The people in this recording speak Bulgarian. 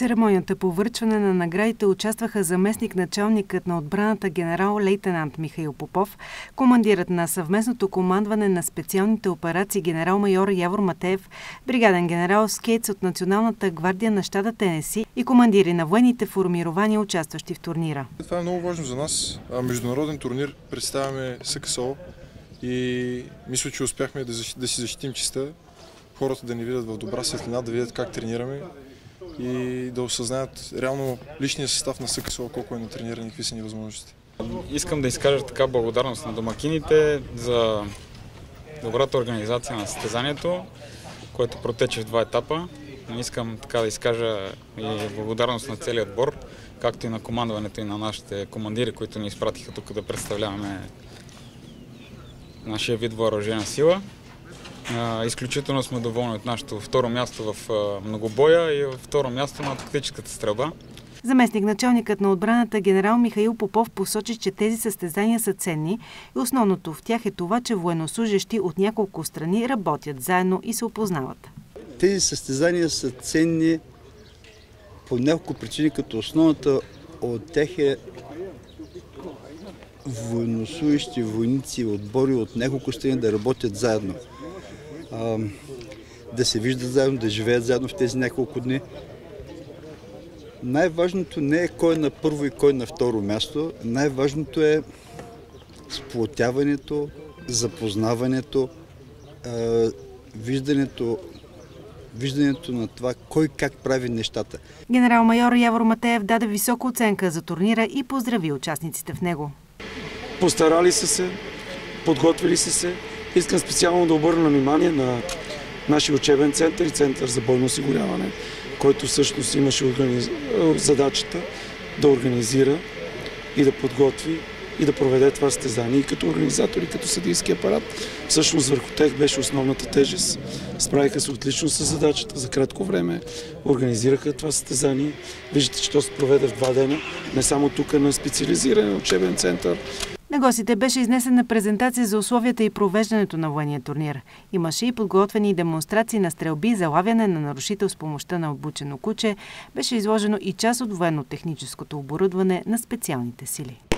церемонията по връчване на наградите участваха заместник-началникът на отбраната генерал-лейтенант Михаил Попов, командирът на съвместното командване на специалните операции генерал-майор Явор Матеев, бригаден генерал Скейтс от Националната гвардия на щата Тенеси и командири на военните формирования, участващи в турнира. Това е много важно за нас. Международен турнир представяме СКСО и мисля, че успяхме да си защитим честта, хората да ни видят в добра светлина, да видят как тренираме и да осъзнаят реално личния състав на СКСО, колко е натрениран и какви са ни възможности. Искам да изкажа така благодарност на домакините за добрата организация на състезанието, което протече в два етапа. Искам така да изкажа и благодарност на целия отбор, както и на командването и на нашите командири, които ни изпратиха тук да представляваме нашия вид въоръжена сила. Изключително сме доволни от нашето второ място в многобоя и второ място на тактическата стрелба. Заместник-началникът на отбраната генерал Михаил Попов посочи, че тези състезания са ценни и основното в тях е това, че военнослужещи от няколко страни работят заедно и се опознават. Тези състезания са ценни по няколко причини, като основната от тях е военнослужещи, войници, отбори от няколко страни да работят заедно. Да се виждат заедно, да живеят заедно в тези няколко дни. Най-важното не е кой е на първо и кой е на второ място. Най-важното е сплотяването, запознаването, виждането на това кой как прави нещата. Генерал-майор Явор Матеев даде висока оценка за турнира и поздрави участниците в него. Постарали са се, подготвили са се. Искам специално да обърна внимание на нашия учебен център и център за бойно осигуряване, който всъщност имаше задачата да организира и да подготви и да проведе това състезание и като организатор, и като съдийски апарат. Всъщност върху тях беше основната тежест. Справиха се отлично с задачата, за кратко време организираха това състезание. Виждате, че то се проведе в 2 дена, не само тук на специализиран учебен център. На гостите беше изнесена презентация за условията и провеждането на военния турнир. Имаше и подготвени демонстрации на стрелби, залавяне на нарушител с помощта на обучено куче. Беше изложено и част от военно-техническото оборудване на специалните сили.